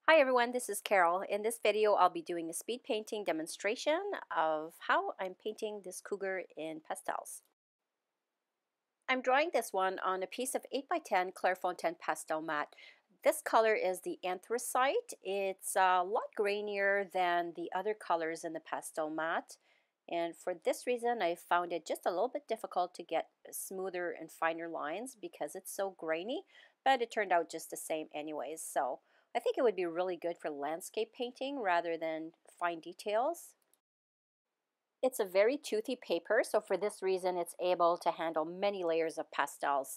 Hi everyone, this is Carol. In this video, I'll be doing a speed painting demonstration of how I'm painting this cougar in pastels. I'm drawing this one on a piece of 8x10 Clairefontaine pastel mat. This color is the anthracite. It's a lot grainier than the other colors in the pastel mat. And for this reason, I found it just a little bit difficult to get smoother and finer lines because it's so grainy, but it turned out just the same anyways. So I think it would be really good for landscape painting rather than fine details. It's a very toothy paper, so for this reason it's able to handle many layers of pastels.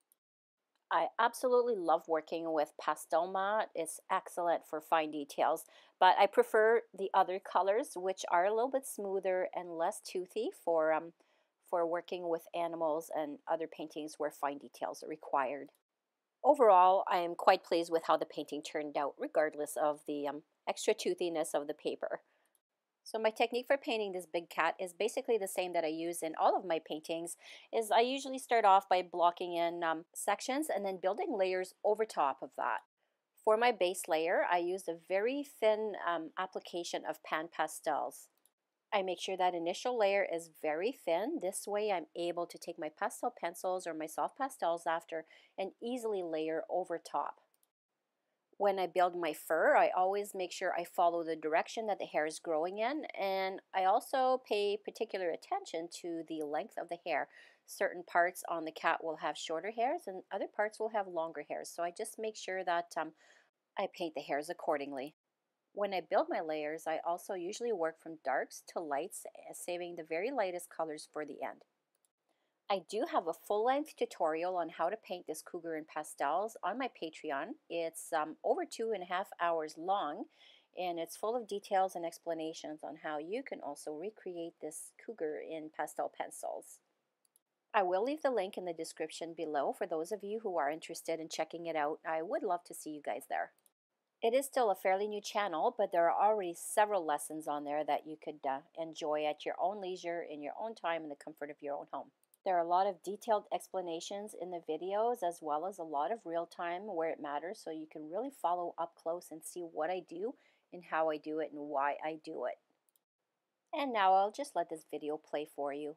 I absolutely love working with pastel mat. It's excellent for fine details, but I prefer the other colors, which are a little bit smoother and less toothy for working with animals and other paintings where fine details are required. Overall, I am quite pleased with how the painting turned out, regardless of the extra toothiness of the paper. So my technique for painting this big cat is basically the same that I use in all of my paintings. Is I usually start off by blocking in sections and then building layers over top of that. For my base layer, I used a very thin application of pan pastels. I make sure that initial layer is very thin. This way I'm able to take my pastel pencils or my soft pastels after and easily layer over top. When I build my fur, I always make sure I follow the direction that the hair is growing in, and I also pay particular attention to the length of the hair. Certain parts on the cat will have shorter hairs and other parts will have longer hairs, so I just make sure that I paint the hairs accordingly. When I build my layers, I also usually work from darks to lights, saving the very lightest colors for the end. I do have a full-length tutorial on how to paint this cougar in pastels on my Patreon. It's over 2.5 hours long, and it's full of details and explanations on how you can also recreate this cougar in pastel pencils. I will leave the link in the description below for those of you who are interested in checking it out. I would love to see you guys there. It is still a fairly new channel, but there are already several lessons on there that you could enjoy at your own leisure, in your own time, in the comfort of your own home. There are a lot of detailed explanations in the videos as well as a lot of real time where it matters, so you can really follow up close and see what I do and how I do it and why I do it. And now I'll just let this video play for you.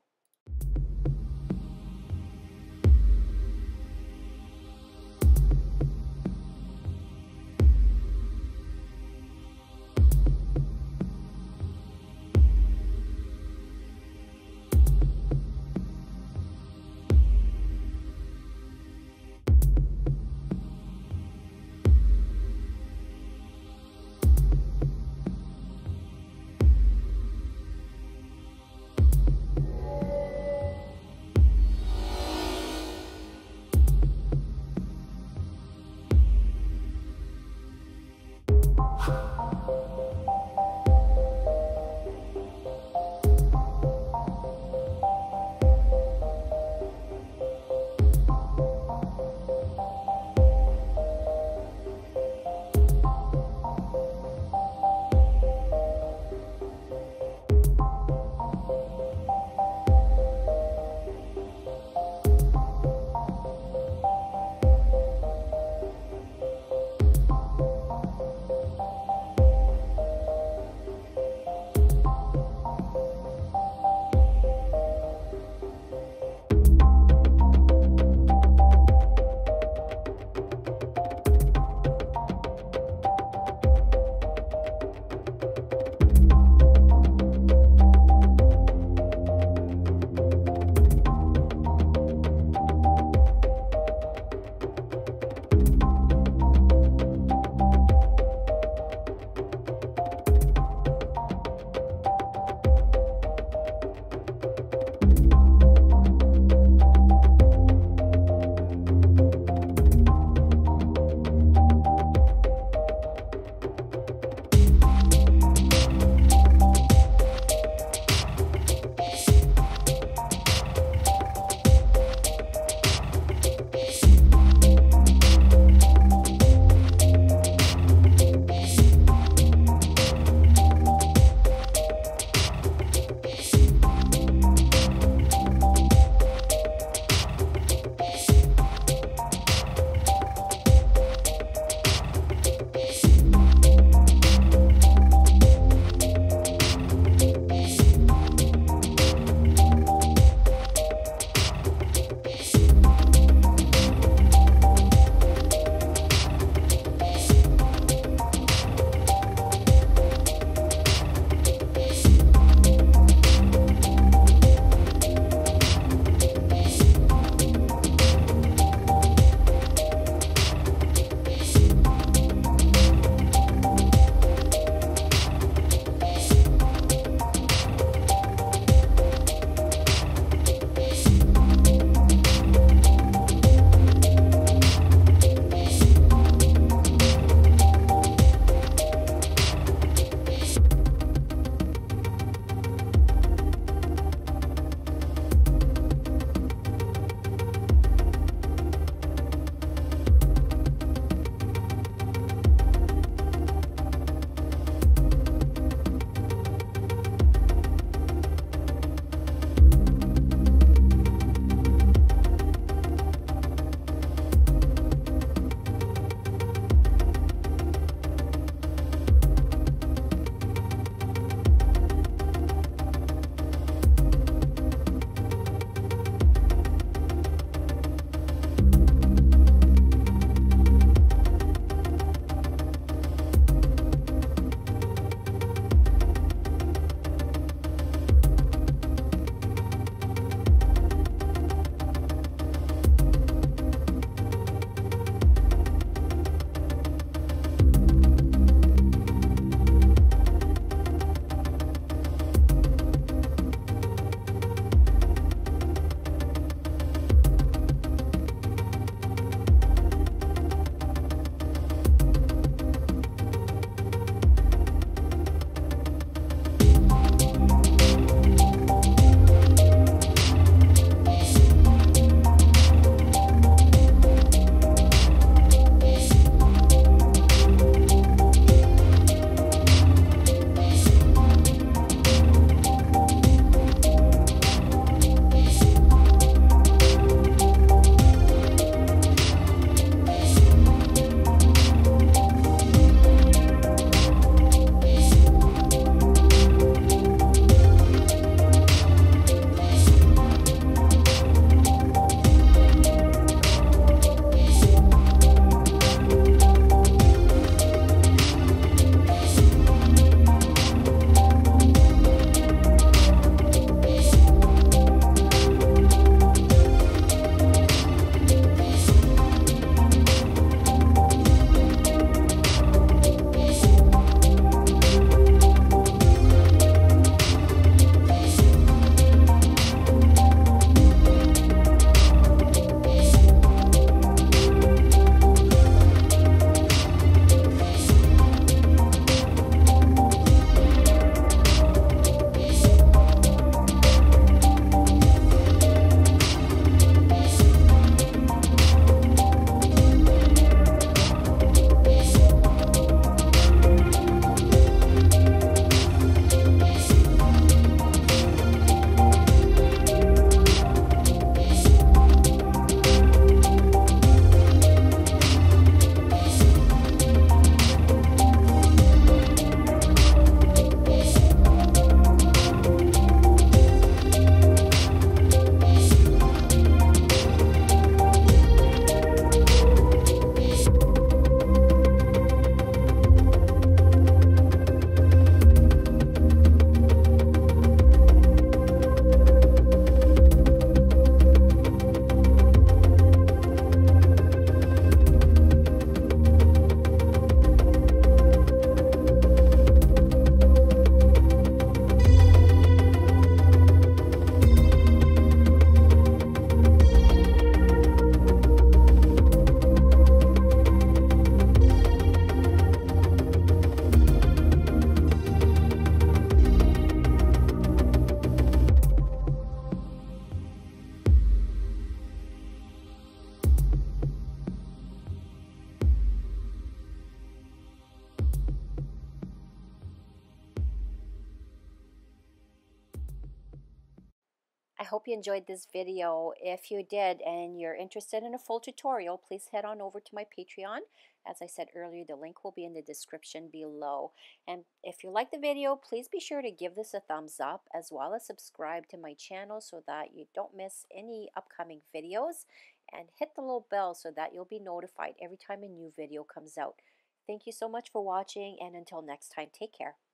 I hope you enjoyed this video. If you did and you're interested in a full tutorial, please head on over to my Patreon. As I said earlier, the link will be in the description below. And if you like the video, please be sure to give this a thumbs up as well as subscribe to my channel so that you don't miss any upcoming videos. And hit the little bell so that you'll be notified every time a new video comes out. Thank you so much for watching, and until next time, take care.